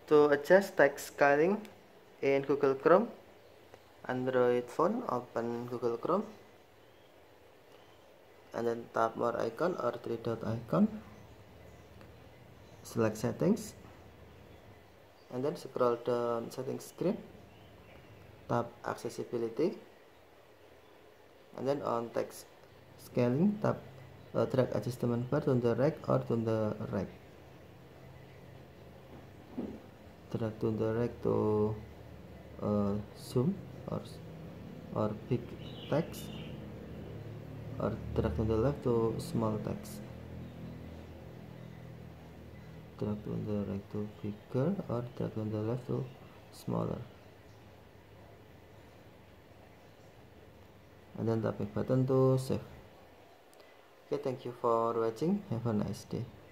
To adjust text scaling in Google Chrome, Android phone, open Google Chrome and then tap more icon or three dot icon, select settings and then scroll down settings screen, tap accessibility and then on text scaling tap drag adjustment bar to the right or to the right, drag to the right to zoom or big text, or drag to the left to small text, drag to the right to bigger or drag to the left to smaller, and then tap back button to save. Okay, thank you for watching. Have a nice day.